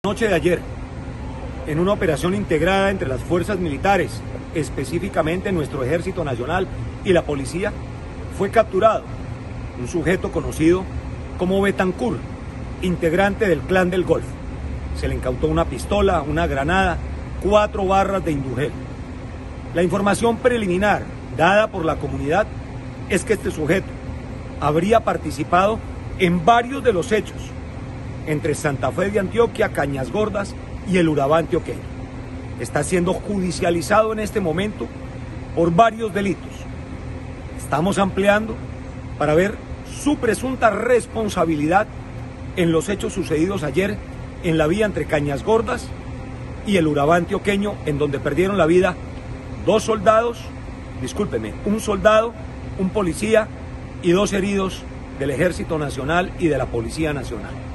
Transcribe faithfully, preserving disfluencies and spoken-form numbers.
Noche de ayer, en una operación integrada entre las fuerzas militares, específicamente nuestro Ejército Nacional y la policía, fue capturado un sujeto conocido como Betancur, integrante del Clan del Golfo. Se le incautó una pistola, una granada, cuatro barras de indugel. La información preliminar dada por la comunidad es que este sujeto habría participado en varios de los hechos entre Santa Fe de Antioquia, Cañas Gordas y el Urabá antioqueño. Está siendo judicializado en este momento por varios delitos. Estamos ampliando para ver su presunta responsabilidad en los hechos sucedidos ayer en la vía entre Cañas Gordas y el Urabá antioqueño, en donde perdieron la vida dos soldados, discúlpeme, un soldado, un policía y dos heridos del Ejército Nacional y de la Policía Nacional.